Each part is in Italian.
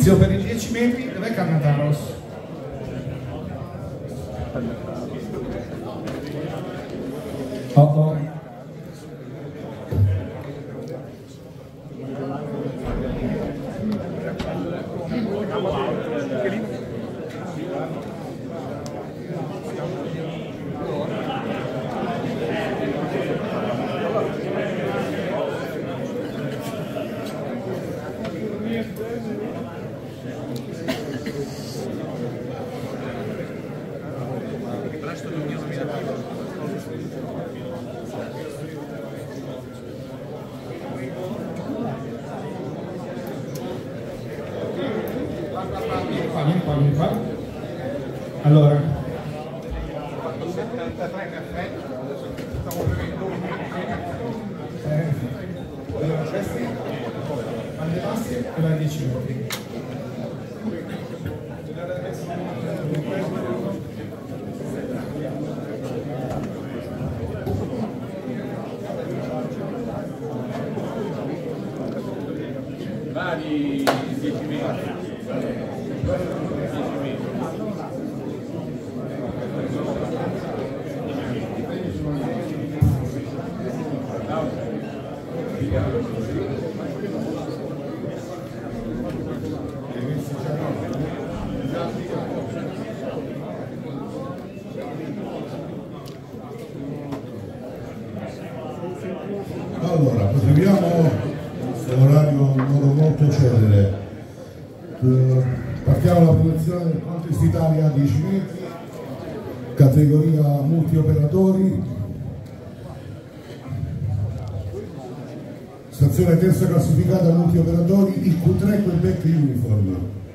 Inizio per i 10 metri, dov'è Cannataros? Oh. Vieni qua. Allora, questi alle passi e da 10 minuti. Vari 10 minuti. Allora, proseguiamo l'orario in modo molto celere. Partiamo dalla posizione del Contest Italia a 10 metri, categoria multioperatori, stazione terza classificata multioperatori, il Q3 Quebec Uniform.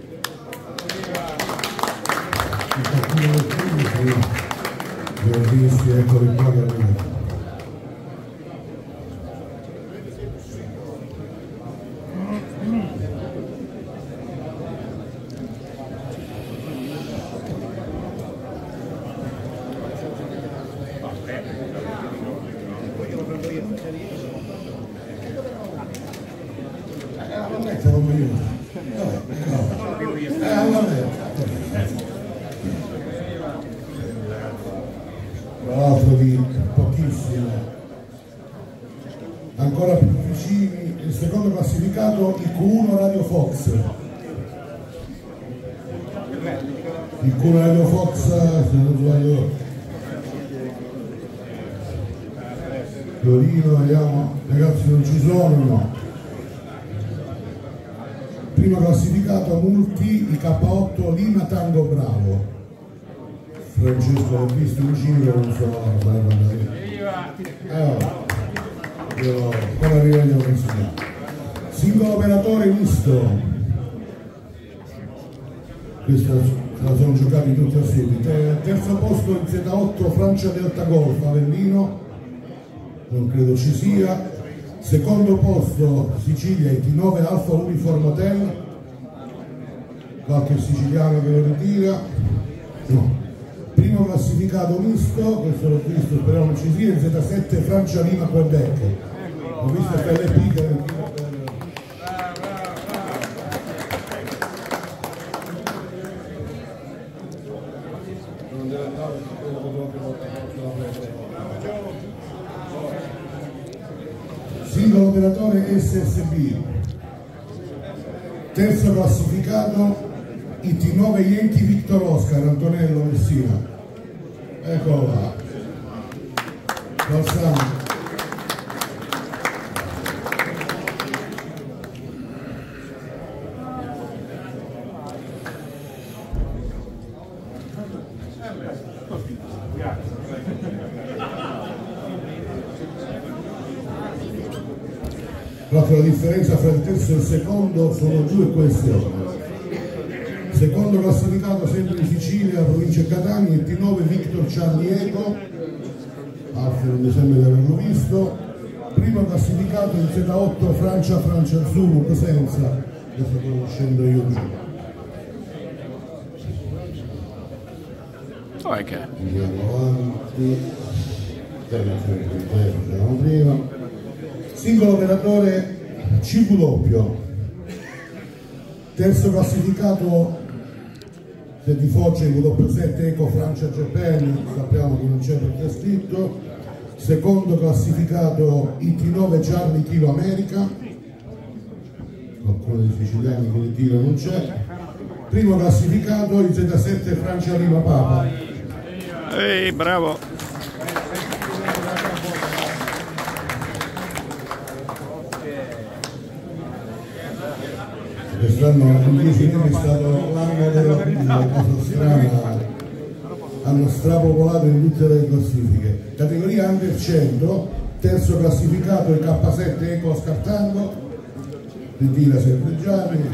Li ho visti, eccoli qua che arrivano. Tra l'altro di pochissimo, ancora più vicini, il secondo classificato, il Q1 Radio Fox. Il Q1 Radio Fox, se non sbaglio, Torino, vediamo, ragazzi non ci sono, no. Primo classificato Multi, il K8 Lima Tango Bravo. Francesco l'ho visto in giro, non so, io poi arriviamo a insegnare. Singolo operatore misto. Questa se la sono giocati tutti assieme. Terzo posto il Z8 Francia Delta Golf Avellino, non credo ci sia. Secondo posto Sicilia IT9 Alfa Uniform Hotel, qualche siciliano che lo ritira, no. Primo classificato misto, questo l'ho visto, speriamo non ci sia, il Z7 Francia Lima Quebec. Ho visto FLP che non deve andare singolo operatore SSB. Terzo classificato IT9 Yankee Victor Oscar Antonello Messina, eccolo là, passiamo. La differenza fra il terzo e il secondo sono due questioni. Secondo classificato sempre in Sicilia, provincia Catania, il T9 Victor Charlie Eco, Alfa non mi sembra di averlo visto. Primo classificato il Z8 Francia Zulu Cosenza, questo sto conoscendo io prima. Andiamo avanti, andiamo prima. Singolo operatore CW. Terzo classificato se di Foggia in W7 Eco Francia Geppelli, sappiamo che non c'è perché è scritto. Secondo classificato IT9 Charlie Kilo America, qualcuno dei siciliani che di tiro non c'è. Primo classificato il Z7 Francia Lima Papa. Ehi, bravo! Quest'anno il 10 è stato l'anno della cosa strana, hanno strapopolato in tutte le classifiche. Categoria Under 100, terzo classificato il K7 Eco Scartango, ritira sempre Gianni.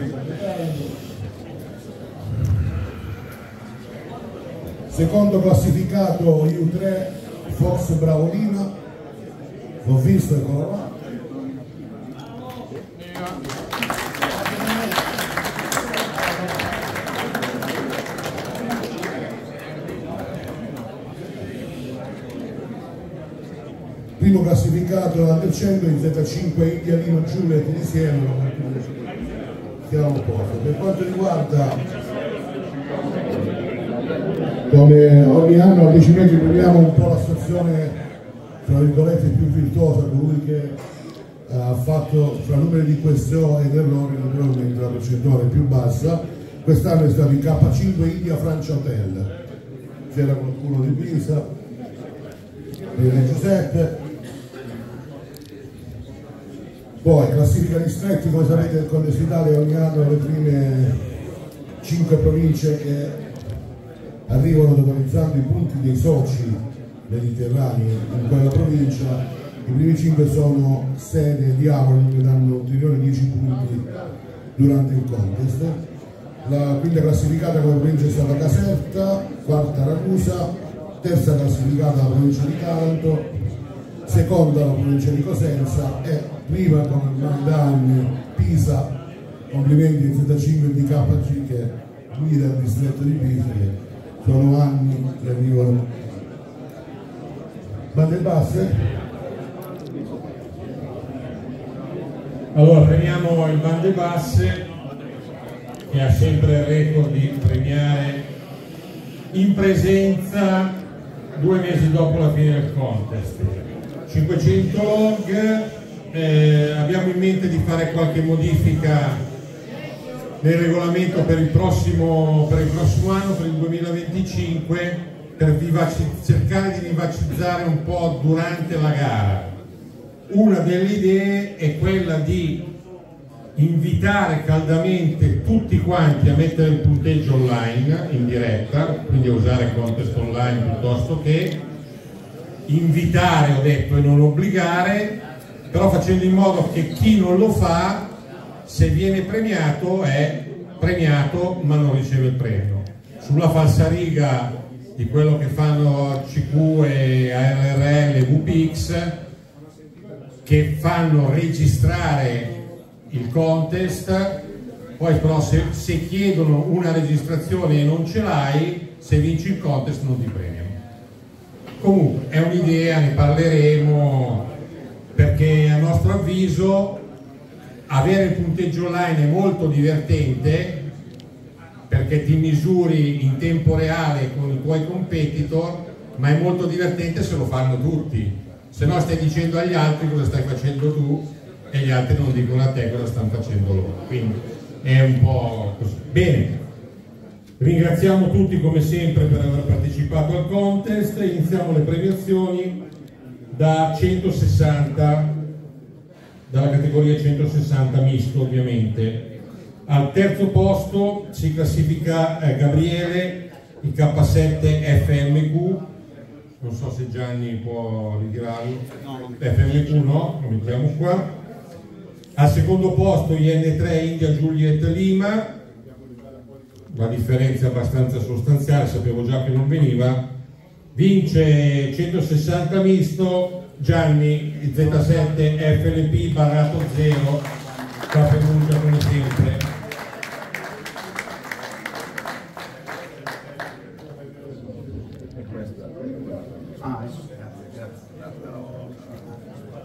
Secondo classificato U3 Fox Bravolina, l'ho visto, eccolo là. Primo classificato al 100 in Z5 India Lino Giuliet di Siena, siamo a posto. Per quanto riguarda, come ogni anno a 10 metri proviamo un po' la stazione tra virgolette più virtuosa, colui che ha fatto fra numeri di questione ed errori naturalmente la percentuale più bassa. Quest'anno è stato il K5 India Francia Hotel, c'era qualcuno di Pisa, Giuseppe. Poi classifica distretti, come sapete il Contesto Italia ogni anno le prime 5 province che arrivano totalizzando i punti dei soci mediterranei in quella provincia, i primi 5 sono Sede e Diavolo che danno ulteriori 10 punti durante il contest. La quinta classificata come provincia è stata Caserta, quarta Ragusa, terza classificata la provincia di Taranto, seconda la provincia di Cosenza e prima come ormai da anni Pisa. Complimenti in Z5 di KG che guida il distretto di Pisa, che sono anni che arrivano. Bande basse? Allora premiamo il Bande Basse che ha sempre il record di premiare in presenza 2 mesi dopo la fine del contest. 500 log, abbiamo in mente di fare qualche modifica nel regolamento per il prossimo anno, per il 2025, per cercare di vivacizzare un po' durante la gara. Una delle idee è quella di invitare caldamente tutti quanti a mettere il punteggio online in diretta, quindi a usare contest online piuttosto che invitare, ho detto, e non obbligare, però facendo in modo che chi non lo fa, se viene premiato è premiato ma non riceve il premio. Sulla falsariga di quello che fanno CQ e ARRL e VPX, che fanno registrare il contest, poi però se chiedono una registrazione e non ce l'hai, se vinci il contest non ti premiano. Comunque è un'idea, ne parleremo, perché a nostro avviso avere il punteggio online è molto divertente, perché ti misuri in tempo reale con i tuoi competitor, ma è molto divertente se lo fanno tutti, se no stai dicendo agli altri cosa stai facendo tu e gli altri non dicono a te cosa stanno facendo loro, quindi è un po' così. Bene, ringraziamo tutti come sempre per aver partecipato al contest. Iniziamo le premiazioni da 160, dalla categoria 160 misto ovviamente. Al terzo posto si classifica Gabriele, il K7 FMQ, non so se Gianni può ritirarlo, FMQ no, lo mettiamo qua. Al secondo posto IN3 India Juliet Lima, la differenza è abbastanza sostanziale, sapevo già che non veniva. Vince 160 misto Gianni, il Z7 FLP Barato 0, qua pronuncia come sempre.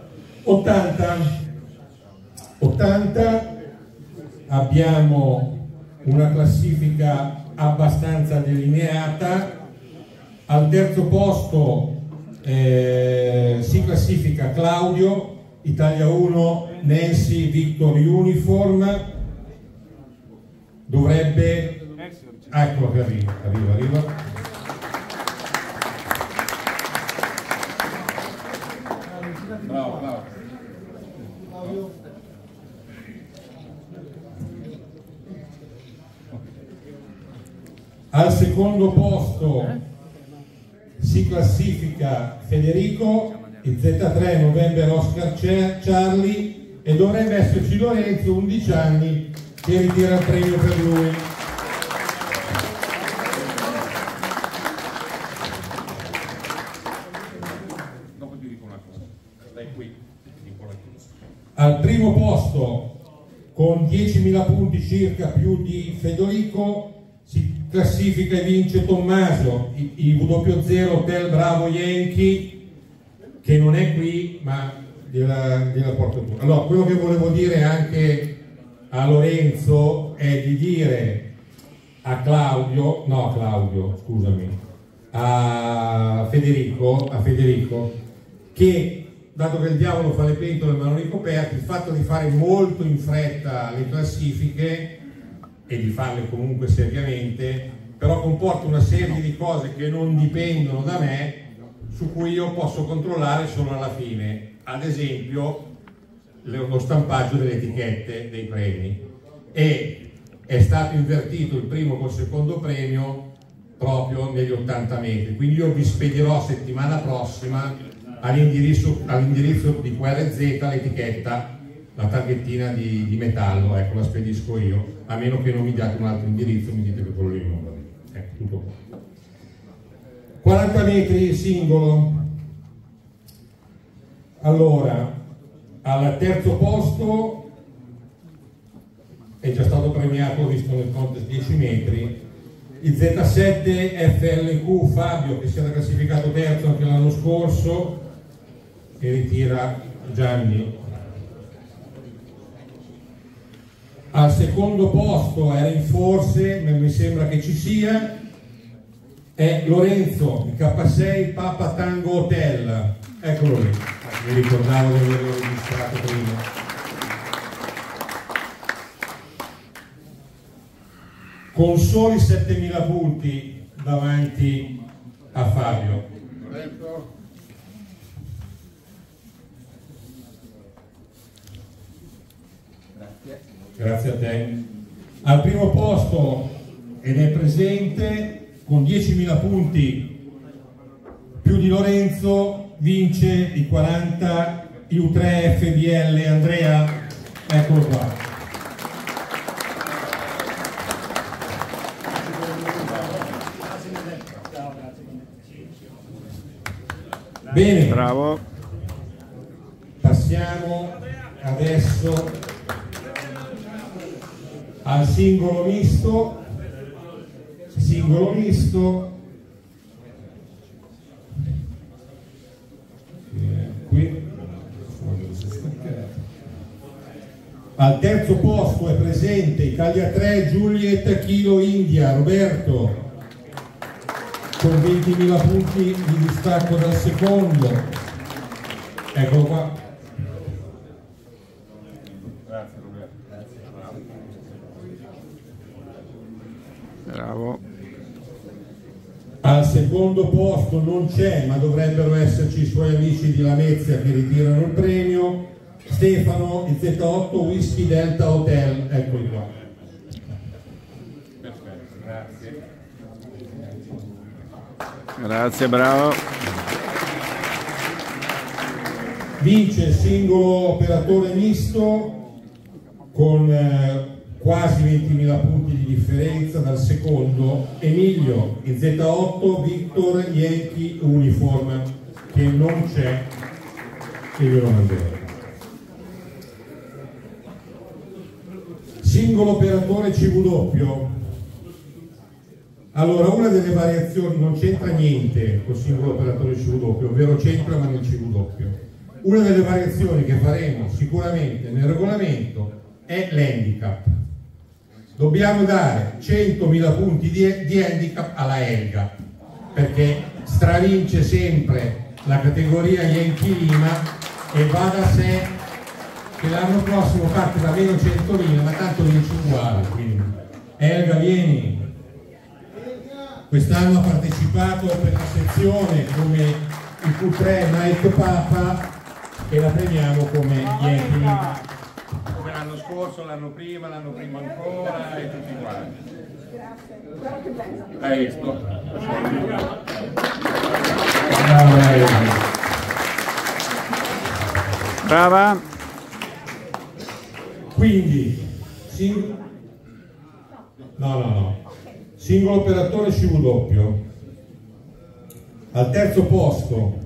'80 abbiamo una classifica abbastanza delineata. Al terzo posto si classifica Claudio, Italia 1, Nancy Victor Uniform. Dovrebbe, eccolo che arriva. Bravo. Al secondo posto si classifica Federico, il Z3 November Oscar Charlie, e dovrebbe esserci Lorenzo, 11 anni, che ritira il premio per lui. Dopo ti dico una cosa, stai qui, dico la chiusa. Al primo posto, con 10.000 punti circa più di Federico, si classifica e vince Tommaso, i W0 Hotel Bravo Yankee, che non è qui ma della Porto. Allora, quello che volevo dire anche a Lorenzo è di dire a Federico che, dato che il diavolo fa le pentole ma non i coperti, il fatto di fare molto in fretta le classifiche e di farle comunque seriamente, però comporta una serie di cose che non dipendono da me, su cui io posso controllare solo alla fine. Ad esempio lo stampaggio delle etichette dei premi, e è stato invertito il primo col secondo premio proprio negli 80 metri, quindi io vi spedirò settimana prossima all'indirizzo di QRZ l'etichetta, la targhettina di metallo, ecco, la spedisco io, a meno che non mi diate un altro indirizzo, mi dite che quello lì non va bene. Ecco, tutto qua. 40 metri singolo. Allora, al terzo posto è già stato premiato, ho visto nel contest 10 metri, il Z7 FLQ Fabio, che si era classificato terzo anche l'anno scorso, che ritira Gianni. Al secondo posto era in forse, ma mi sembra che ci sia, è Lorenzo, il K6 Papa Tango Hotel, eccolo lì, mi ricordavo di averlo registrato prima. Con soli 7.000 punti davanti a Fabio. Grazie a te. Al primo posto, ed è presente, con 10.000 punti più di Lorenzo, vince i 40 U3 FBL Andrea, eccolo qua. Bene, Bravo. passiamo adesso al singolo misto. Qui al terzo posto è presente Italia 3 Juliet Kilo India Roberto, con 20.000 punti di distacco dal secondo, eccolo qua. Grazie Roberto. Bravo. Al secondo posto non c'è, ma dovrebbero esserci i suoi amici di Lamezia che ritirano il premio, Stefano, il Z8 Whisky Delta Hotel, eccoli qua. Perfetto, grazie. Grazie, bravo. Vince il singolo operatore misto con quasi 20.000 punti di differenza dal secondo, Emilio, il Z8 Victor Yankee Uniform, che non c'è, e ve lo manderò. Singolo operatore CW. Allora, una delle variazioni non c'entra niente col singolo operatore CW, ovvero c'entra ma nel CW. Una delle variazioni che faremo sicuramente nel regolamento è l'handicap. dobbiamo dare 100.000 punti di handicap alla Elga, perché stravince sempre la categoria Yankee Lima e va da sé che l'anno prossimo parte da meno 100.000, ma tanto vince uguale. Quindi Elga, vieni. Quest'anno ha partecipato per la sezione come il Q3 Mike Papa e la premiamo come Yankee Lima. Come l'anno scorso, l'anno prima ancora e tutti quanti. Hai visto? Brava. Quindi singolo operatore scivoldoppio. Al terzo posto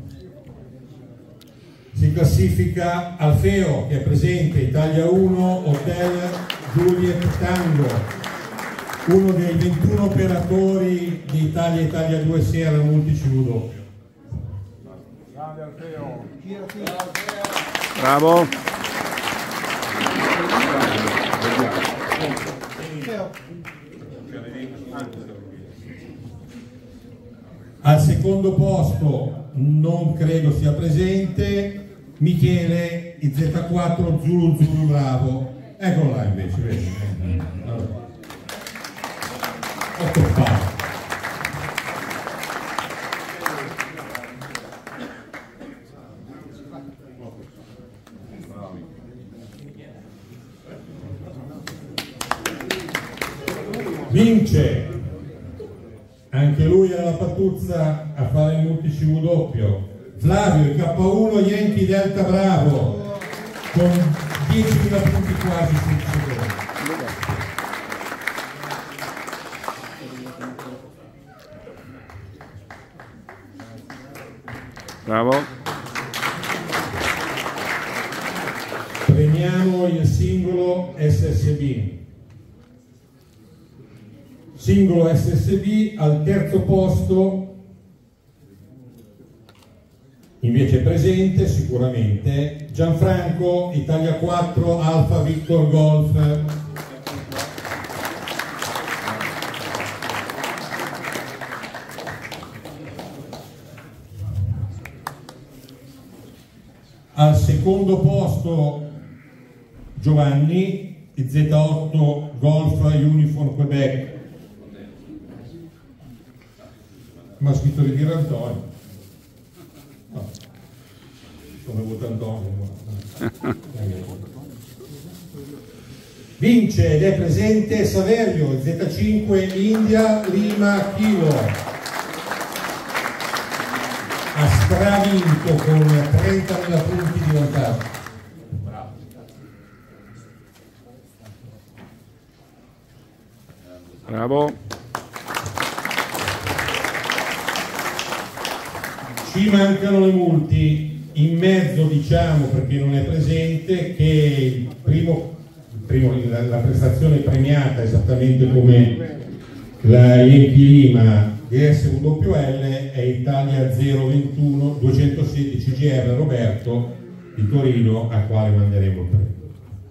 si classifica Alfeo, che è presente, Italia 1, Hotel Juliet Tango, uno dei 21 operatori di Italia 2 Sera multi-scivoldoppio. Bravo. Al secondo posto non credo sia presente Michele Z4 Zulu Bravo, eccolo là invece, vedi? 8 pari. Vince anche lui alla Patuzza a fare il multi-scivoldoppio Flavio, il K1 Yankee Delta Bravo con 10.000 punti quasi sul secondo. Bravo. Premiamo il singolo SSB. Singolo SSB al terzo posto invece presente sicuramente Gianfranco, Italia 4 Alfa Victor Golf. Al secondo posto Giovanni, Z8 Golf Uniform Quebec. Ma ha scritto di dire Antonio. No. Come vuole Antonio. Vince ed è presente Saverio, Z5 India Lima Kilo. Ha stravinto con 30.000 punti di vantaggio. Bravo. Bravo. Ci mancano le multi, in mezzo diciamo perché non è presente che la prestazione premiata esattamente come la Yankee Lima DSWL è Italia 021 216 GR Roberto di Torino, al quale manderemo il premio.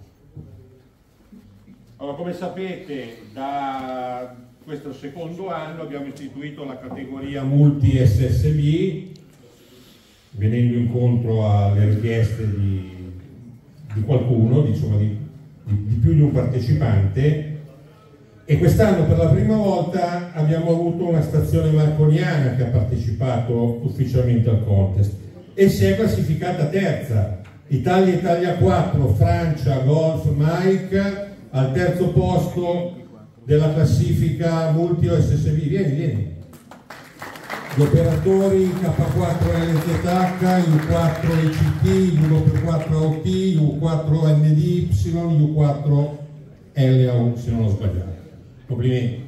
Allora, come sapete, da questo secondo anno abbiamo istituito la categoria Multi SSB, venendo incontro alle richieste di qualcuno, insomma di più di un partecipante, e quest'anno per la prima volta abbiamo avuto una stazione marconiana che ha partecipato ufficialmente al contest e si è classificata terza. Italia 4 Francia Golf Mike al terzo posto della classifica Multi SSB. Vieni. Gli operatori K4 LZH, U4 ICT, U4 AOT, U4 NDY, U4 LAU, se non ho sbagliato. Complimenti.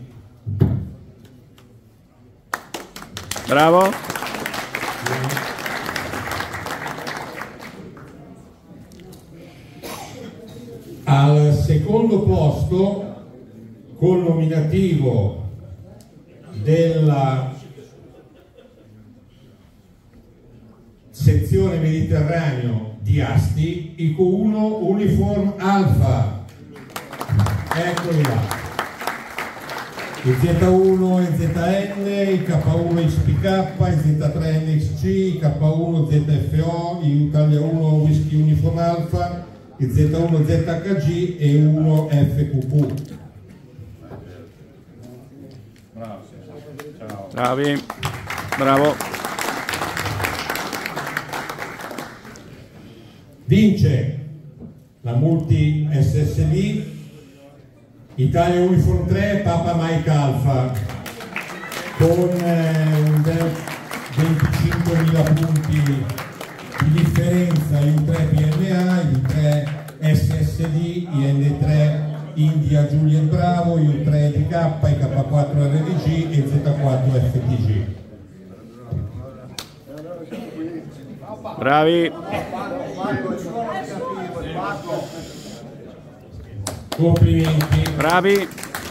Bravo. Al secondo posto, col nominativo della sezione Mediterraneo di Asti, IQ1 Uniform Alfa. Eccoli là. il Z1 EZN, il K1 XPK, il Z3 NXC, il K1 ZFO, il Italia 1 Whisky Uniform Alpha, il Z1 ZHG e 1 FQQ. Bravo. Ciao. Bravi. Bravo. Vince la multi SSD Italia Uniform 3 Papa Mike Alpha con un 25.000 punti di differenza in 3 PNA, in 3 SSD, IN3 India Juliet Bravo, IU3 DK, IK4 RDG e Z4 FTG. Bravi. Complimenti. Bravi.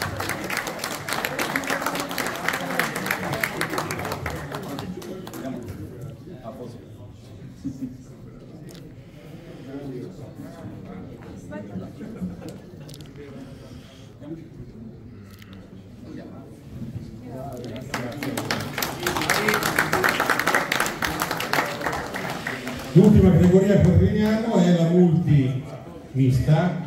L'ultima categoria che ordiniamo è la multi mista.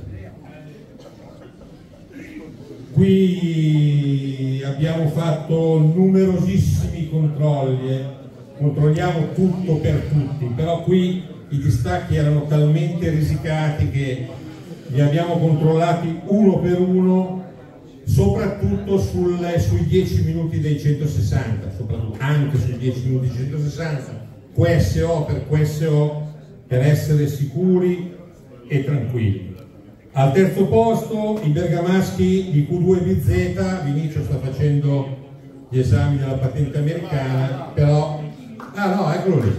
Qui abbiamo fatto numerosissimi controlli, controlliamo tutto per tutti, però qui i distacchi erano talmente risicati che li abbiamo controllati uno per uno, soprattutto sui 10 minuti dei 160, soprattutto anche sui 10 minuti dei 160, QSO per QSO, per essere sicuri e tranquilli. Al terzo posto i bergamaschi di Q2BZ, Vinicio sta facendo gli esami della patente americana, però... Ah no, eccolo lì.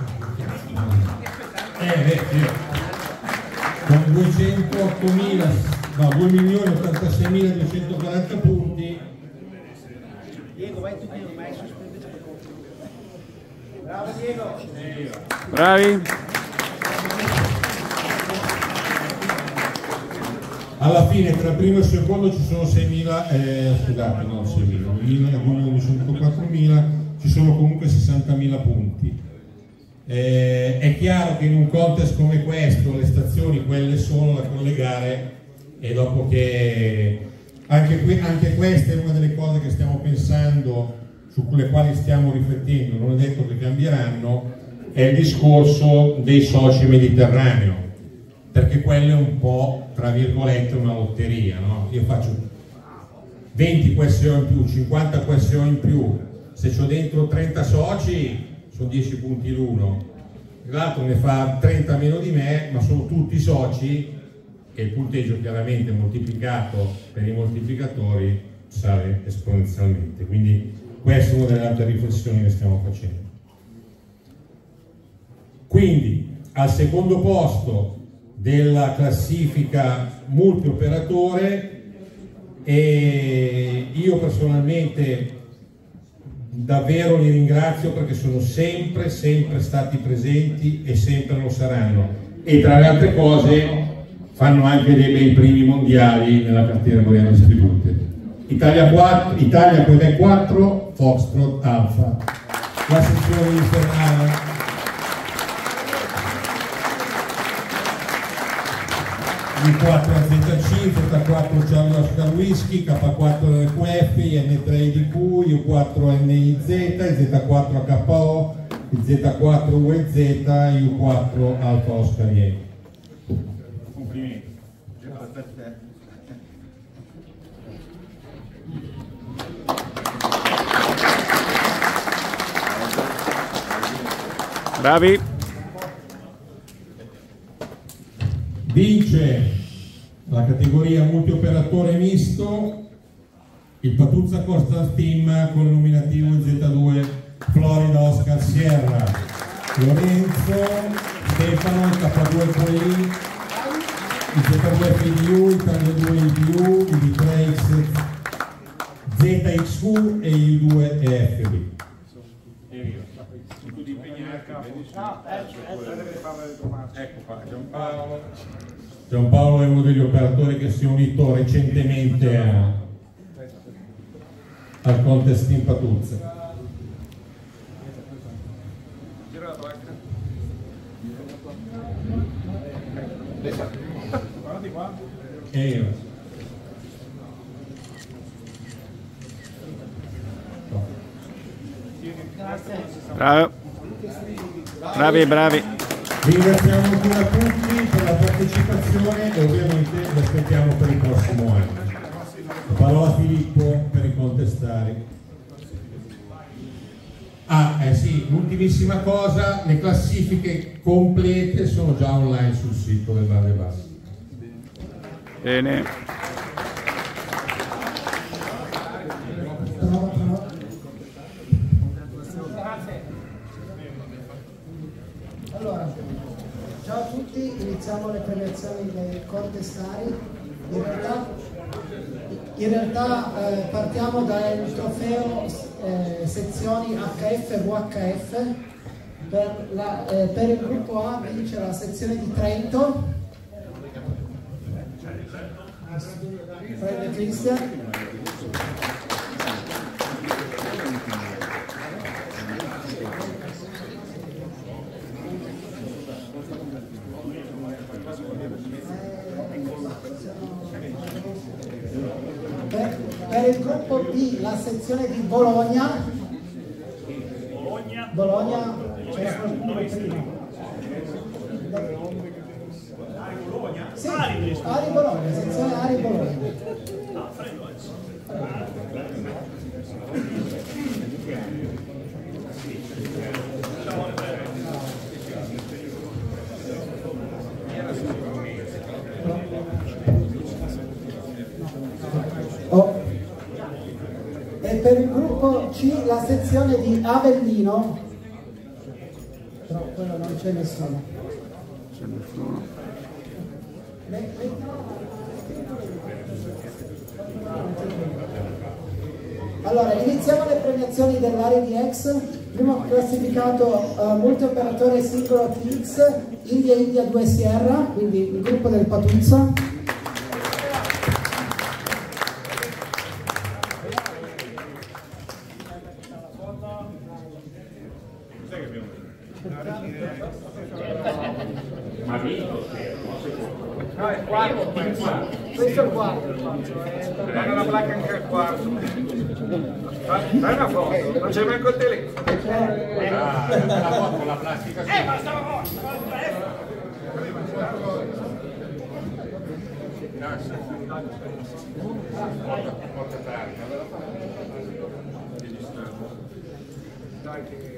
Con 208.000, no, 2.086.240 punti. Diego, vai tu Diego, vai sospendere. Bravo Diego. Bravi. Alla fine tra primo e secondo ci sono 6.000, scusate, no 6.000, ci sono comunque 60.000 punti. È chiaro che in un contest come questo le stazioni quelle sono da collegare, e dopo che anche questa è una delle cose che stiamo pensando, su le quali stiamo riflettendo, non è detto che cambieranno, è il discorso dei soci mediterraneo, perché quello è un po' tra virgolette una lotteria, no? Io faccio 20 QSO in più, 50 QSO in più, se ho dentro 30 soci sono 10 punti l'uno, l'altro ne fa 30 meno di me, ma sono tutti soci e il punteggio chiaramente moltiplicato per i moltiplicatori sale esponenzialmente. Quindi questa è una delle altre riflessioni che stiamo facendo. Quindi al secondo posto della classifica multioperatore, e io personalmente davvero li ringrazio perché sono sempre stati presenti e sempre lo saranno, e tra le altre cose fanno anche dei bei primi mondiali nella categoria distributed. Italia Quebec 4 Foxtrot Alpha, la sezione di Ferrara. I4 AZC, Z4 Charlie Oscar Whisky, K4 RQF, IN3 IDQ, U4 NIZ, Z4 HO, Z4 UZ, U4 Alfa Oscar Yankee. Complimenti. Bravi. Vince la categoria multioperatore misto il Patuzza Coastal Team con il nominativo Z2 Florida Oscar Sierra, Lorenzo, Stefano, K2 QI, il Z2 FDU, il Italia 2 IDU, il D3 ZXU e il 2 EFB. Ecco qua, Giampaolo. Giampaolo è uno degli operatori che si è unito recentemente al contest Team Patuzza. E io. Bravo. Bravi, bravi. Ringraziamo ancora tutti per la partecipazione e ovviamente vi aspettiamo per il prossimo anno. La parola a Filippo per i contestari. Sì, l'ultimissima cosa, le classifiche complete sono già online sul sito del Val de Basse. Bene. Allora, ciao a tutti, iniziamo le premiazioni dei contestari. In realtà partiamo dal trofeo sezioni HF e VHF. Per il gruppo A vince la sezione di Trento. Prende Cristian. Per il gruppo B la sezione di Bologna. Bologna c'era qualcuno prima. Sì, Ari Bologna, sezione Ari Bologna. E per il gruppo C la sezione di Avellino, però quello non c'è nessuno. C'è nessuno. Allora, iniziamo le premiazioni dell'area di X. Primo classificato multioperatore singolo TX India India 2 Sierra, quindi il gruppo del Patuzza. Ma vinto, no, è il quarto. Questo è il quarto. Dai una placca anche al quarto. Fai una foto, non c'è manco il telefono. la foto con la plastica. Ma stavo Grazie. Porta carica. Dai che...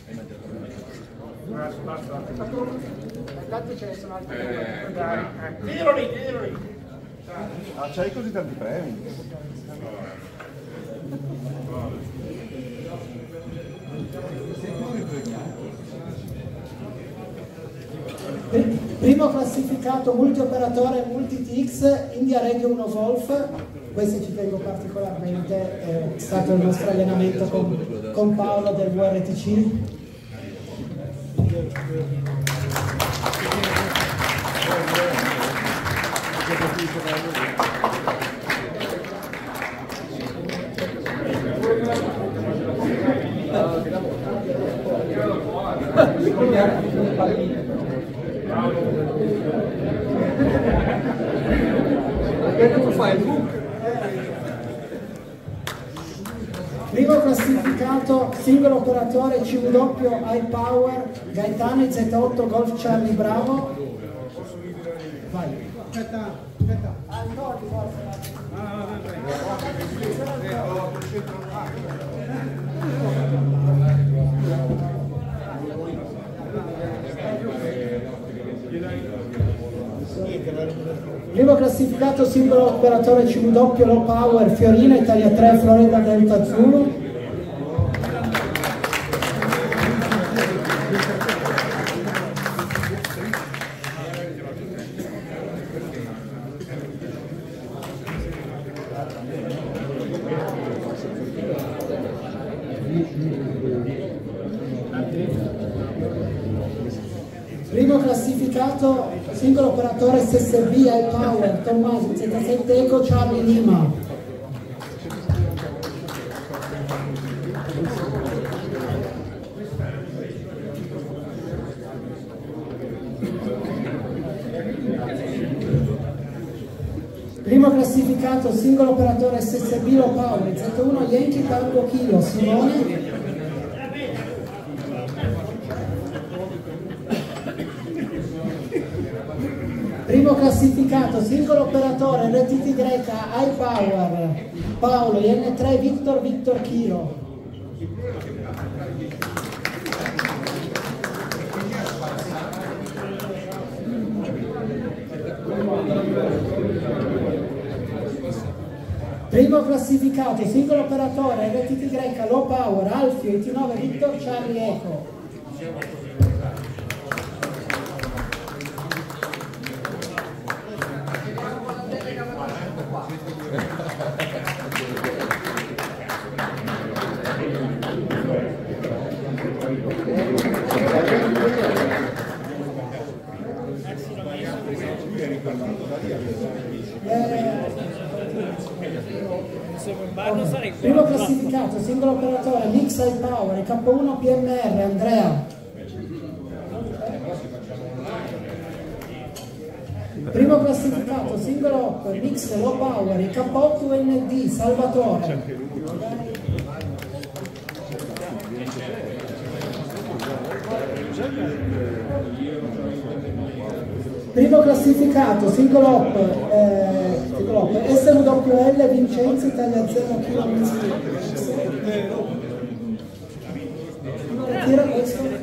Tanti ce ne sono altri. Diglielo lì, diglielo lì. Ah, c'hai così tanti premi? Primo classificato multioperatore multi-TX India Radio 1 Wolf. Questo ci tengo particolarmente, è stato il nostro allenamento con Paolo del VRTC. Primo classificato singolo operatore CW High Power Gaetano Z8 Golf Charlie Bravo. Vai. Aspetta. Primo classificato singolo operatore CW Low Power Fiorina Italia 3 Florida Delta Zulu. Primo classificato singolo operatore SSB High Power Tommaso Z7 Eco Charlie Lima. Primo classificato singolo operatore SSB Low Power Z1 Yankee Tango Kilo Simone. Primo classificato singolo operatore RTT Greca High Power Paolo IN3 Victor Kilo. Primo classificato singolo operatore RTT Greca Low Power Alfio 89 Victor Charlie Eco. Primo classificato singolo operatore Mix High Power K1 PMR Andrea. Primo classificato singolo op Mix Low Power K8 ND Salvatore. Primo classificato singolo op SWL Vincenzi Italia 0 km. Tira questo.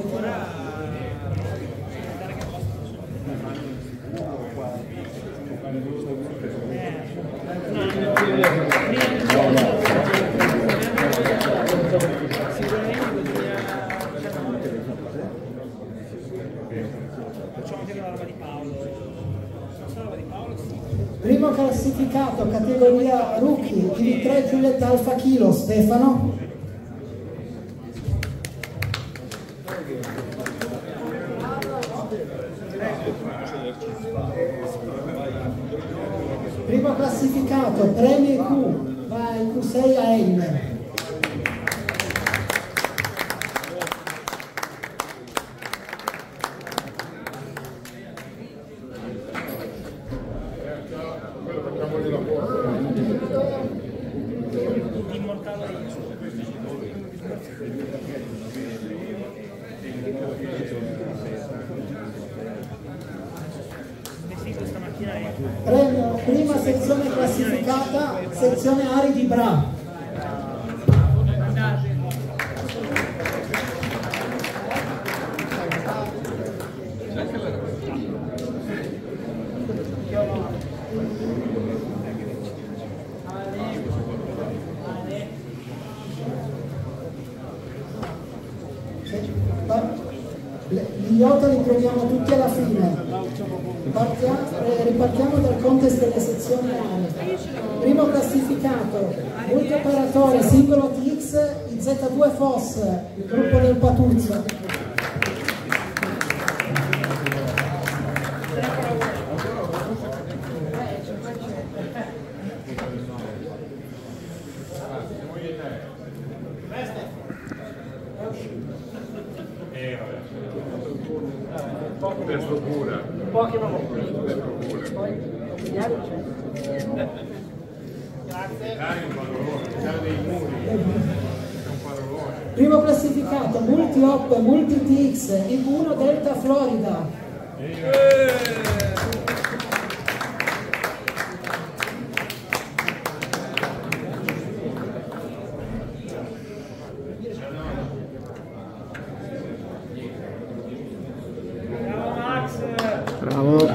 Primo classificato categoria rookie IV3 Giulietta Alfa Kilo Stefano. Primo classificato premio IQ vai Q6 AM. Premio prima sezione classificata, sezione Ari di Bra. Gli otto li proviamo tutti alla fine. Ripartiamo dal contest delle sezioni aree. Primo classificato multioperatore singolo TX Z2 FOS, il gruppo del Patuzzo. Pochi ma primo classificato multi op multi TX IP1 Delta Florida. Bravo.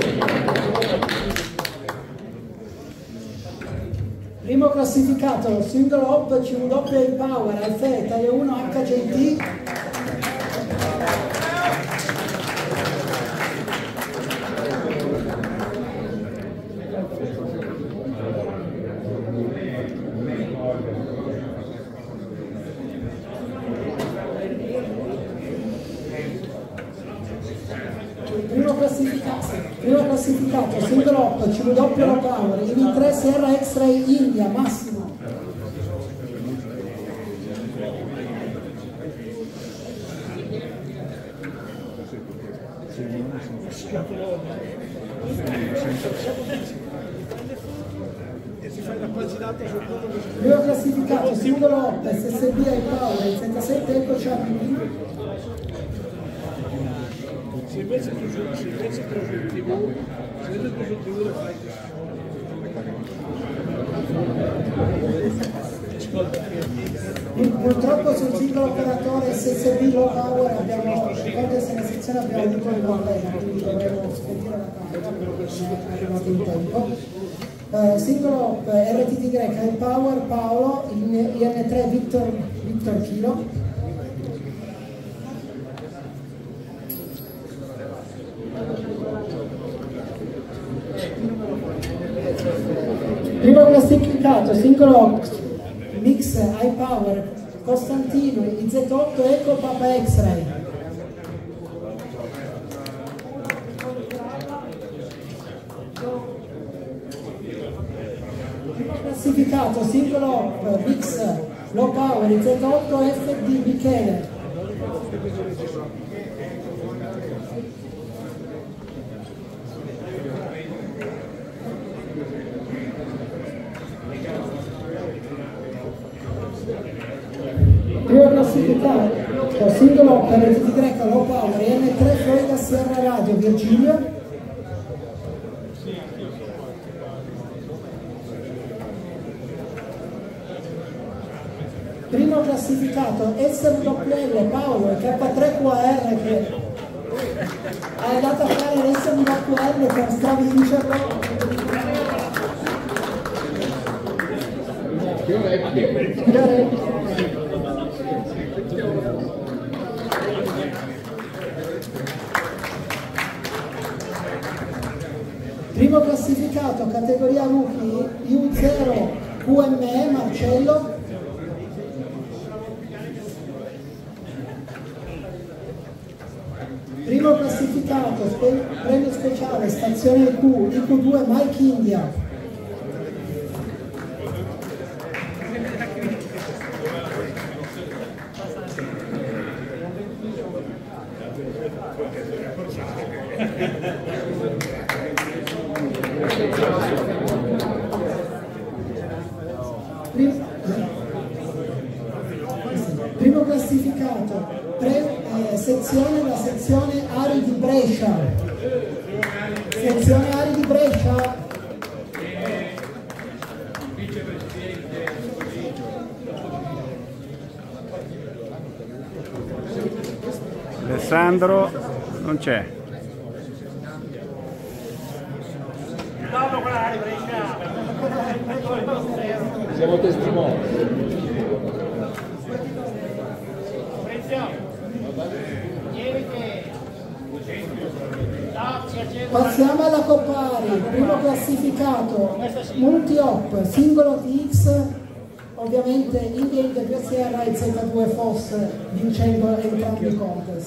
Primo classificato single hop CW Power Alfa Italia 1 HJT. Primo classificato single hop CW Power IV3 Sierra X-Ray India Massimo. Primo classificato singolo 8 SSB iPower il 37 Eco CHP. Se invece preso il TV, le fai Purtroppo sul singolo operatore SSB low power abbiamo, ricordo se nella sezione abbiamo avuto un problema, quindi dovremo spedire la carica, però è arrivato in tempo. Singolo RTT greca il power Paolo, IN3 Victor Kilo. Primo classificato singolo Mix iPower Costantino IZ8 Eco Papa X-Ray. Primo classificato singolo Mix Low Power IZ8 FD Michele. Primo classificato singolo per RTT greca low power N3 Florida Sierra Radio Virgilio. Primo classificato SWL Paolo K3QR che è andato a fare l'SWL per stravincerlo. Primo classificato categoria rookie U0 QME Marcello. Primo classificato premio speciale stazione IQ IQ2 Mike India. Primo classificato sezione la sezione Ari di Brescia. Sezione Ari di Brescia. Alessandro non c'è. Siamo testimoni. Passiamo alla Coppari, primo classificato Multi-Op, singolo TX, ovviamente India PSR e Z2 FOS vincendo entrambi i contest.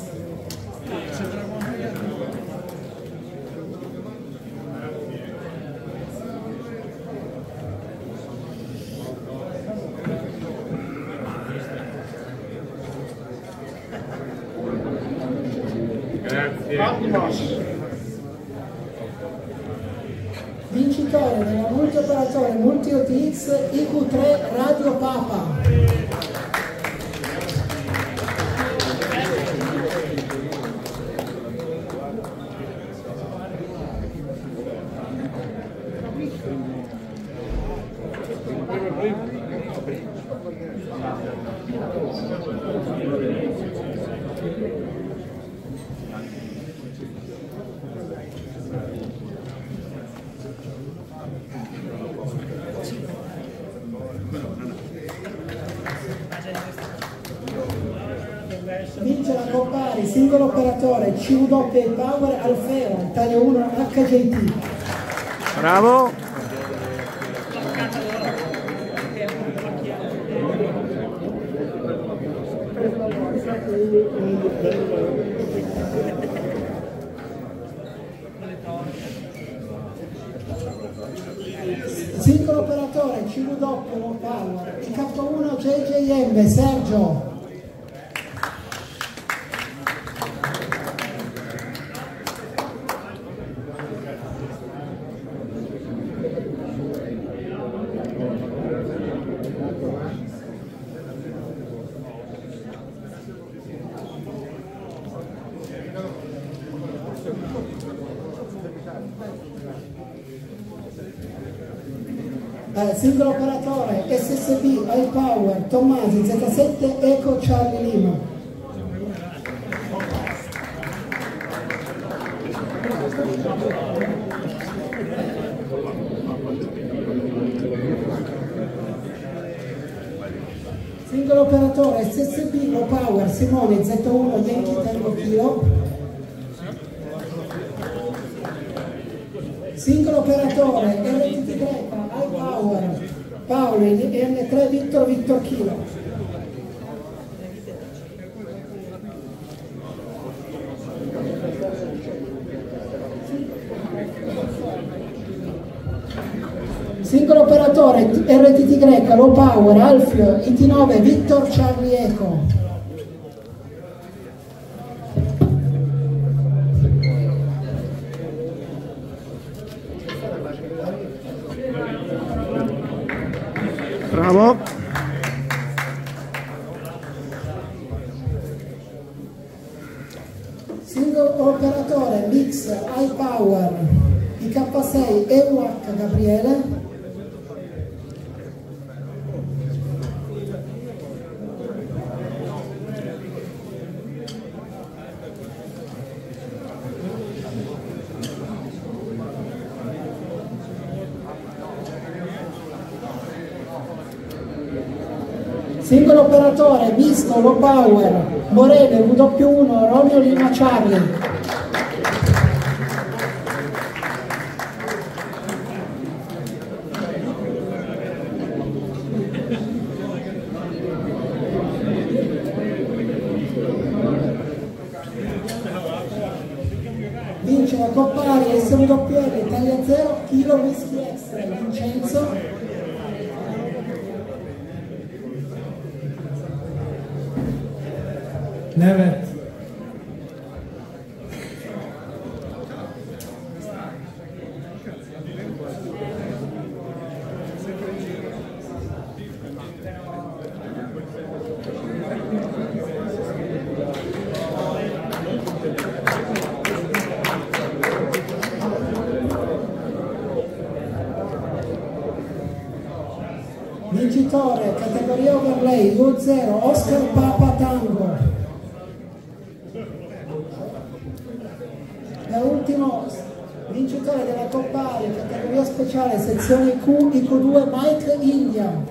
Grazie. Vincitore della multioperatore Multi-OTX IQ3 Radio Papa. Vince la Coppari, singolo operatore CW Power Alfeo, taglio 1 HJT. Bravo! Singolo operatore CW Power IK1 JJM Sergio. Singolo operatore SSB iPower Tommasi Z7 Eco Charlie Lima. Singolo operatore SSB Low Power Simone Z1 Yankee Tango Kilo. Singolo operatore RTT Greca iPower Paolo N3 Victor Kilo. Singolo operatore RTT Greca Low Power Alfio IT9 Victor Charlie Eco. Bravo. Singolo operatore Mix iPower IK6 EUH Gabriele. Singolo operatore Misto Low Power Morele W1 Romeo Lima Charlie. Vince la Coppa Aria SWL Italia 0 Kilo Whisky Extra Vincenzo. Nevet. Vincitore categoria overlay U0 Oscar Papa Tango. Da ultimo vincitore della Coppa Aria categoria speciale sezione Q IQ2 Mike India.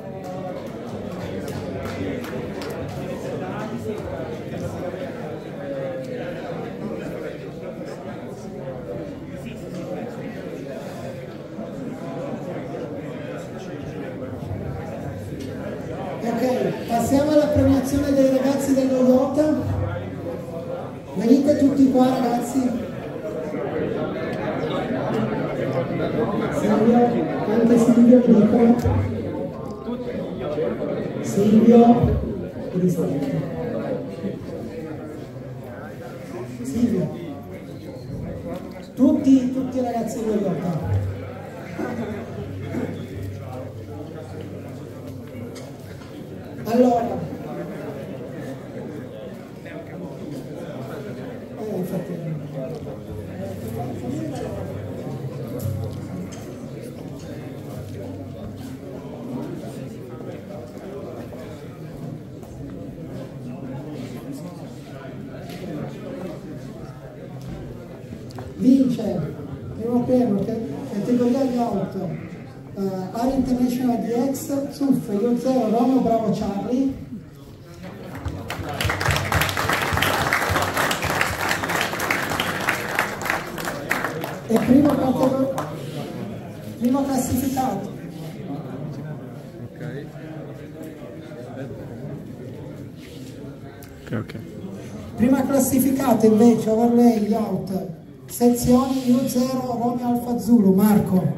Ok, passiamo alla premiazione dei ragazzi del Toyota. Venite tutti qua ragazzi. Silvio, anche Silvio mi dicono. Silvio, Silvio. Tutti i ragazzi del Toyota. Allora, vince primo premio categoria di auto Aria International DX SUF Io0 Romeo Bravo Charlie. E primo classificato. Ok. Prima classificato invece overlay out sezioni U0 Romeo Alfa Zulu Marco.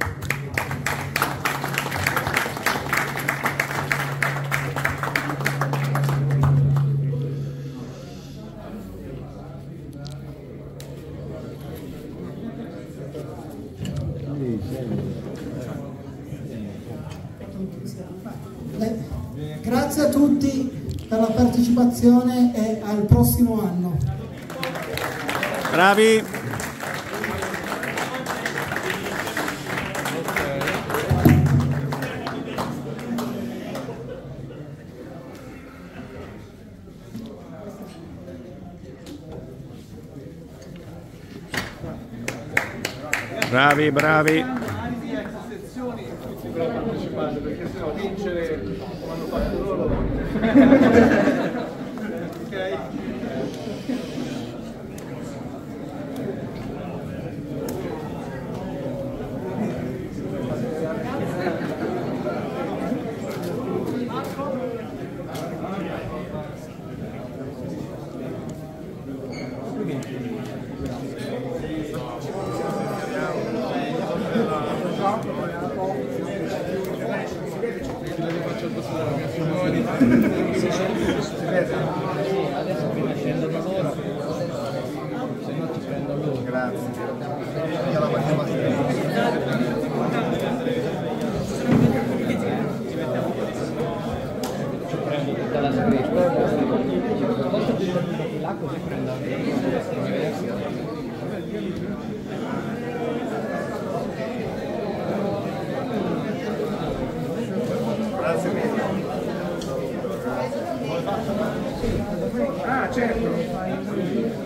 Grazie a tutti per la partecipazione e al prossimo anno. Bravi! Bravi, bravi. Analisi ex sezioni tutti però partecipate, perché sennò vincere come hanno fatto loro. Ok? Adesso prima scendo da loro, se no ti prendo loro. Grazie. Io la facciamo ci prendo tutta la scritta. Posso dirti là così prendo Grazie mille. Ah, certo.